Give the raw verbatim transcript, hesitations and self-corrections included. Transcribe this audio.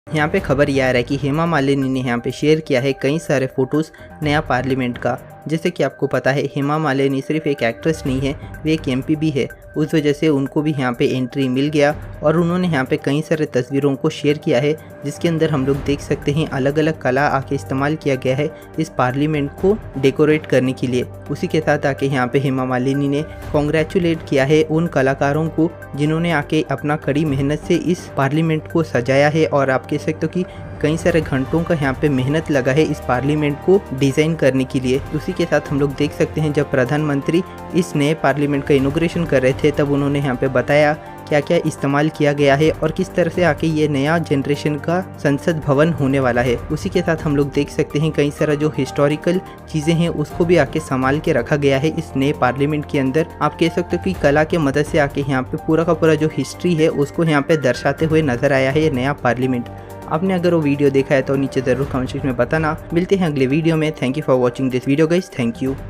यहाँ पे खबर ये आ रहा है कि हेमा मालिनी ने यहाँ पे शेयर किया है कई सारे फोटोज़ नया पार्लियामेंट का। जैसे कि आपको पता है हेमा मालिनी सिर्फ एक एक्ट्रेस नहीं है, वे एक एमपी भी है। उस वजह से उनको भी यहाँ पे एंट्री मिल गया और उन्होंने यहाँ पे कई सारे तस्वीरों को शेयर किया है, जिसके अंदर हम लोग देख सकते हैं अलग अलग कला आके इस्तेमाल किया गया है इस पार्लियामेंट को डेकोरेट करने के लिए। उसी के साथ आके यहाँ पे हेमा मालिनी ने कॉन्ग्रेचुलेट किया है उन कलाकारों को जिन्होंने आके अपना कड़ी मेहनत से इस पार्लियामेंट को सजाया है। और आप कह सकते हो कि कई सारे घंटों का यहाँ पे मेहनत लगा है इस पार्लियामेंट को डिज़ाइन करने के लिए। उसी के साथ हम लोग देख सकते हैं जब प्रधानमंत्री इस नए पार्लियामेंट का इनॉग्रेशन कर रहे थे तब उन्होंने यहाँ पे बताया क्या क्या इस्तेमाल किया गया है और किस तरह से आके ये नया जनरेशन का संसद भवन होने वाला है। उसी के साथ हम लोग देख सकते हैं कई सारा जो हिस्टोरिकल चीज़ें हैं उसको भी आके संभाल के रखा गया है इस नए पार्लियामेंट के अंदर। आप कह सकते हो कि कला के मदद से आके यहाँ पे पूरा का पूरा जो हिस्ट्री है उसको यहाँ पे दर्शाते हुए नजर आया है ये नया पार्लियामेंट। आपने अगर वो वीडियो देखा है तो नीचे ज़रूर कमेंट सेक्शन में बताना। मिलते हैं अगले वीडियो में। Thank you for watching this video guys, thank you.